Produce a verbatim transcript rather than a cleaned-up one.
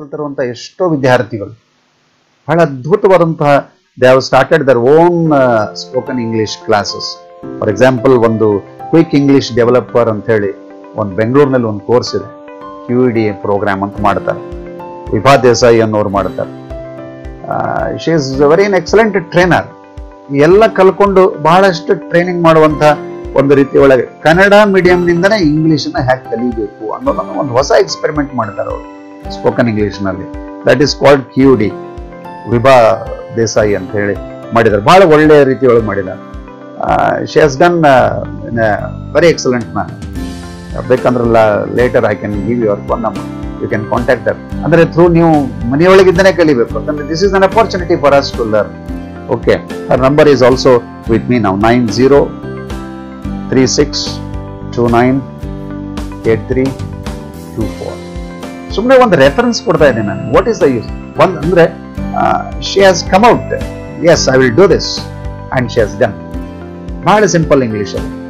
ಕಲ್ತಿರುವಂಥ ಎಷ್ಟೋ ವಿದ್ಯಾರ್ಥಿಗಳು ಬಹಳ ಅದ್ಭುತವಾದಂತಹ they have started their own spoken English classes. For example, ಒಂದು ಕ್ವಿಕ್ ಇಂಗ್ಲಿಷ್ ಡೆವಲಪರ್ ಅಂತ ಹೇಳಿ ಒಂದು ಬೆಂಗಳೂರಿನಲ್ಲಿ ಒಂದು ಕೋರ್ಸ್ ಇದೆ, ಕ್ಯೂ ಇ ಡಿ ಪ್ರೋಗ್ರಾಮ್ ಅಂತ ಮಾಡ್ತಾರೆ. ವಿಭಾ ದೇಸಾಯಿ ಅನ್ನೋರು ಮಾಡ್ತಾರೆ. She is very an excellent trainer. ಎಲ್ಲ ಕಲ್ಕೊಂಡು ಬಹಳಷ್ಟು ಟ್ರೈನಿಂಗ್ ಮಾಡುವಂತ ಒಂದು ರೀತಿ ಒಳಗೆ ಕನ್ನಡ ಮೀಡಿಯಂನಿಂದನೇ ಇಂಗ್ಲಿಷನ್ನ ಹ್ಯಾಕ್ ಕಲಿಬೇಕು ಅನ್ನೋದನ್ನು ಒಂದು ಹೊಸ ಎಕ್ಸ್ಪೆರಿಮೆಂಟ್ ಮಾಡ್ತಾರೆ ಅವರು ಸ್ಪೋಕನ್ ಇಂಗ್ಲಿಷ್ನಲ್ಲಿ. That is called Q D. Vibha Desai ಅಂತ ಹೇಳಿ ಮಾಡಿದ್ದಾರೆ, ಬಹಳ ಒಳ್ಳೆಯ ರೀತಿಯೊಳಗೆ ಮಾಡಿದ್ದಾರೆ. She has done very excellent man. ಬೇಕಂದ್ರೆ later I can give your phone number, you can contact there. ಅಂದ್ರೆ ಥ್ರೂ ನೀವು ಮನೆಯೊಳಗಿಂದನೇ ಕಲಿಬೇಕು, ಯಾಕಂದ್ರೆ this is an opportunity for us to learn. Okay, her number is also with me now, nine zero three six two nine eight three two four. ಸುಮ್ಮನೆ ಒಂದು reference ಕೊಡ್ತಾ ಇದ್ದೀನಿ ನಾನು. What is the use? ಒಂದು ಅಂದ್ರೆ she has come out, as I will do this, and she has done. ಬಹಳ simple English ಅಲ್ಲಿ.